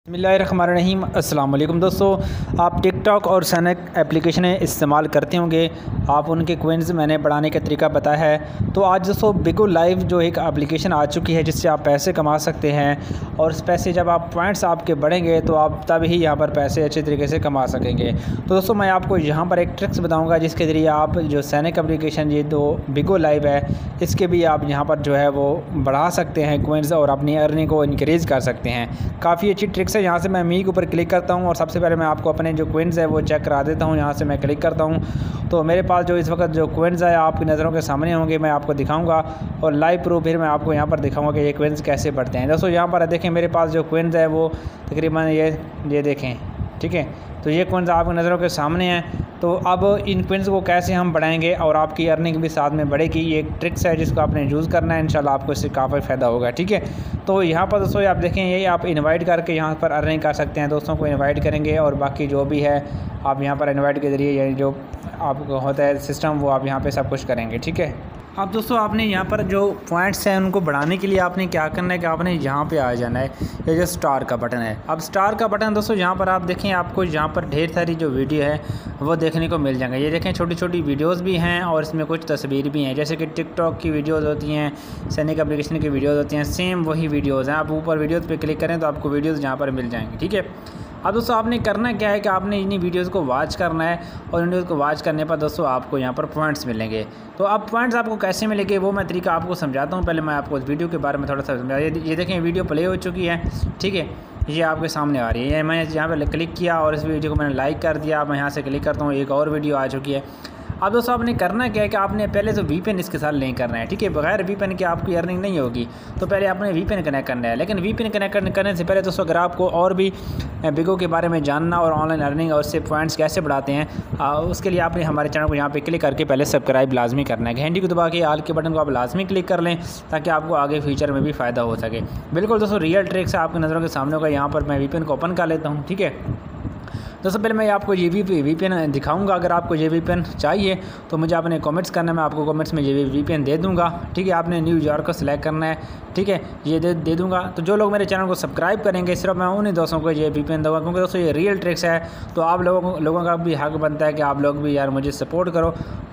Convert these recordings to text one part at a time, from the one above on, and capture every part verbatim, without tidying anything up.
बिस्मिल्लाहिर्रहमानिर्रहीम। अस्सलाम वालेकुम दोस्तों, आप टिकटॉक और सैनक एप्लीकेशनें इस्तेमाल करते होंगे। आप उनके कोइंस मैंने बढ़ाने का तरीका बताया है। तो आज दोस्तों बिगो लाइव जो एक एप्लीकेशन आ चुकी है जिससे आप पैसे कमा सकते हैं, और इस पैसे जब आप पॉइंट्स आपके बढ़ेंगे तो आप तब ही यहाँ पर पैसे अच्छे तरीके से कमा सकेंगे। तो दोस्तों मैं आपको यहाँ पर एक ट्रिक्स बताऊँगा जिसके ज़रिए आप जो सैनक एप्लीकेशन ये दो बिगो लाइव है इसके भी आप यहाँ पर जो है वो बढ़ा सकते हैं कोइंस और अपनी अर्निंग को इनक्रीज़ कर सकते हैं। काफ़ी अच्छी ट्रिक्स है। यहाँ से मैं मी के ऊपर क्लिक करता हूँ और सबसे पहले मैं आपको अपने जो कोइंस है वो चेक करा देता हूँ। यहाँ से मैं क्लिक करता हूँ तो मेरे पास जो इस वक्त जो कोइंस है आपकी नज़रों के सामने होंगे, मैं आपको दिखाऊंगा और लाइव प्रूफ फिर मैं आपको यहाँ पर दिखाऊंगा कि ये कोइंस कैसे बढ़ते हैं। दोस्तों यहाँ पर देखें मेरे पास जो कोइंस है वो तकरीबन ये ये देखें, ठीक है। तो ये कोइंस आपकी नज़रों के सामने हैं। तो अब इन कोइंस को कैसे हम बढ़ाएंगे और आपकी अर्निंग भी साथ में बढ़ेगी, ये एक ट्रिक्स है जिसको आपने यूज़ करना है। इंशाल्लाह आपको इससे काफ़ी फ़ायदा होगा, ठीक है। तो यहाँ पर दोस्तों आप देखें ये आप इनवाइट करके यहाँ पर अर्निंग कर सकते हैं। दोस्तों को इनवाइट करेंगे और बाकी जो भी है आप यहाँ पर इनवाइट के ज़रिए यानी जो आपको होता है सिस्टम वो आप यहाँ पर सब कुछ करेंगे, ठीक है। अब दोस्तों आपने यहाँ पर जो पॉइंट्स हैं उनको बढ़ाने के लिए आपने क्या करना है कि आपने यहाँ पे आ जाना है। ये जो स्टार का बटन है, अब स्टार का बटन दोस्तों यहाँ पर आप देखें आपको यहाँ पर ढेर सारी जो वीडियो है वो देखने को मिल जाएंगे। ये देखें छोटी छोटी वीडियोस भी हैं और इसमें कुछ तस्वीर भी हैं, जैसे कि टिकटॉक की वीडियोस होती हैं, सैनिक एप्लीकेशन की वीडियोस होती हैं, सेम वही वीडियोज़ हैं। आप ऊपर वीडियोज़ पर क्लिक करें तो आपको वीडियोज़ यहाँ पर मिल जाएंगी, ठीक है। अब दोस्तों आपने करना क्या है कि आपने इन्हीं वीडियोज़ को वॉच करना है और इन वीडियोज़ को वॉच करने पर दोस्तों आपको यहाँ पर पॉइंट्स मिलेंगे। तो अब पॉइंट्स आपको कैसे मिलेंगे वो मैं तरीका आपको समझाता हूँ। पहले मैं आपको इस वीडियो के बारे में थोड़ा सा समझा। ये देखें वीडियो प्ले हो चुकी है, ठीक है, ये आपके सामने आ रही है। मैंने यहाँ पर क्लिक किया और इस वीडियो को मैंने लाइक कर दिया। मैं यहाँ से क्लिक करता हूँ, एक और वीडियो आ चुकी है। अब दोस्तों आपने करना क्या है कि आपने पहले तो वीपीएन इसके साथ लिंक करना है, ठीक है। बगैर वीपीएन के आपकी अर्निंग नहीं होगी, तो पहले आपने वीपीएन कनेक्ट करना है। लेकिन वीपीएन कनेक्ट करने से पहले दोस्तों अगर आपको और भी बिगो के बारे में जानना और ऑनलाइन अर्निंग और उससे पॉइंट्स कैसे बढ़ाते हैं, आ, उसके लिए आपने हमारे चैनल को यहाँ पे क्लिक करके पहले सब्सक्राइब लाजमी करना है। घंटी को दबा के आल के बटन को आप लाजमी क्लिक कर लें ताकि आपको आगे फ्यूचर में भी फ़ायदा हो सके। बिल्कुल दोस्तों रियल ट्रिक्स है आपकी नज़रों के सामने होगा। यहाँ पर मैं वीपीएन को ओपन कर लेता हूँ, ठीक है। दोस्तों पहले मैं आपको ये वी वीपीएन दिखाऊंगा। अगर आपको ये वीपीएन चाहिए तो मुझे आपने कमेंट्स करना है, मैं आपको कमेंट्स में ये वीपीएन दे दूंगा, ठीक है। आपने न्यूयॉर्क को सिलेक्ट करना है, ठीक है, ये दे दे दूंगा। तो जो लोग मेरे चैनल को सब्सक्राइब करेंगे सिर्फ मैं उन्हीं दोस्तों को ये वीपीएन दूंगा, क्योंकि दोस्तों ये रियल ट्रिक्स है। तो आप लोगों लोगों का भी हक बनता है कि आप लोग भी यार मुझे सपोर्ट करो।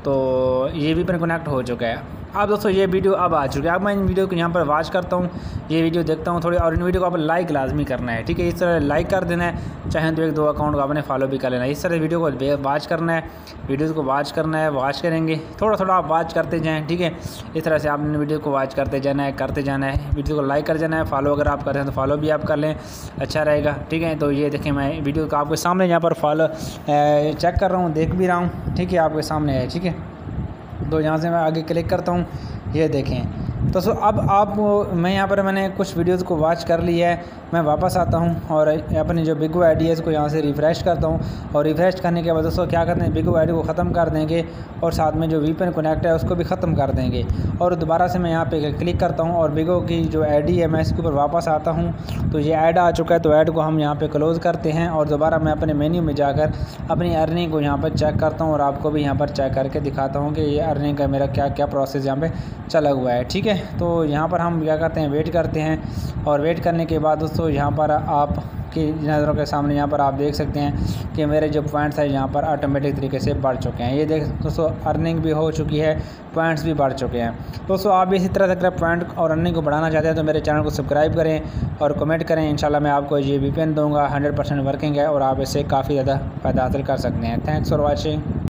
तो ये वीपीएन कनेक्ट हो चुका है। अब दोस्तों ये वीडियो अब आ चुकी है। अब मैं इन वीडियो को यहाँ पर वॉच करता हूँ, ये वीडियो देखता हूँ थोड़ी, और इन वीडियो को आप लाइक लाजमी करना है, ठीक है। इस तरह लाइक कर देना है, चाहे तो एक दो अकाउंट को आपने फॉलो भी कर लेना है। इस तरह वीडियो को वॉच करना है, वीडियोज़ को वॉच करना है, वॉच करेंगे थोड़ा थोड़ा आप वॉच करते जाएँ, ठीक है। इस तरह से आपने वीडियो को वॉच करते जाना है करते जाना है वीडियो को लाइक कर जाना है। फॉलो अगर आप कर रहे हैं तो फॉलो भी आप कर लें, अच्छा रहेगा, ठीक है। तो ये देखें मैं वीडियो को आपके सामने यहाँ पर फॉलो चेक कर रहा हूँ, देख भी रहा हूँ, ठीक है, आपके सामने है, ठीक है। तो यहाँ से मैं आगे क्लिक करता हूँ, ये देखें। तो सो अब आप मैं यहाँ पर मैंने कुछ वीडियोज़ को वॉच कर लिया है। मैं वापस आता हूँ और अपनी जो बिगो आई डी है इसको यहाँ से रिफ़्रेश करता हूँ, और रिफ़्रेश करने के बाद दोस्तों क्या करते हैं बिगो आई डी को ख़त्म कर देंगे और साथ में जो वीपीएन कनेक्ट है उसको भी ख़त्म कर देंगे। और दोबारा से मैं यहाँ पे क्लिक करता हूँ और बिगो की जो आई डी है मैं इसके ऊपर वापस आता हूँ। तो ये ऐड आ चुका है, तो ऐड को हम यहाँ पर क्लोज़ करते हैं और दोबारा मैं अपने मेन्यू में जाकर अपनी अर्निंग को यहाँ पर चेक करता हूँ और आपको भी यहाँ पर चेक करके दिखाता हूँ कि ये अर्निंग का मेरा क्या क्या प्रोसेस यहाँ पर चला हुआ है, ठीक है। तो यहाँ पर हम क्या करते हैं वेट करते हैं, और वेट करने के बाद दोस्तों यहाँ पर आपकी नज़रों के सामने यहाँ पर आप देख सकते हैं कि मेरे जो पॉइंट्स हैं यहाँ पर ऑटोमेटिक तरीके से बढ़ चुके हैं। ये देख दोस्तों अर्निंग भी हो चुकी है, पॉइंट्स भी बढ़ चुके हैं। दोस्तों आप भी इसी तरह से अगर पॉइंट और अर्निंग को बढ़ाना चाहते हैं तो मेरे चैनल को सब्सक्राइब करें और कमेंट करें। इंशाल्लाह मैं आपको ये वीपीएन दूंगा, हंड्रेड परसेंट वर्किंग है और आप इससे काफ़ी ज़्यादा फ़ायदा हासिल कर सकते हैं। Thanks for watching.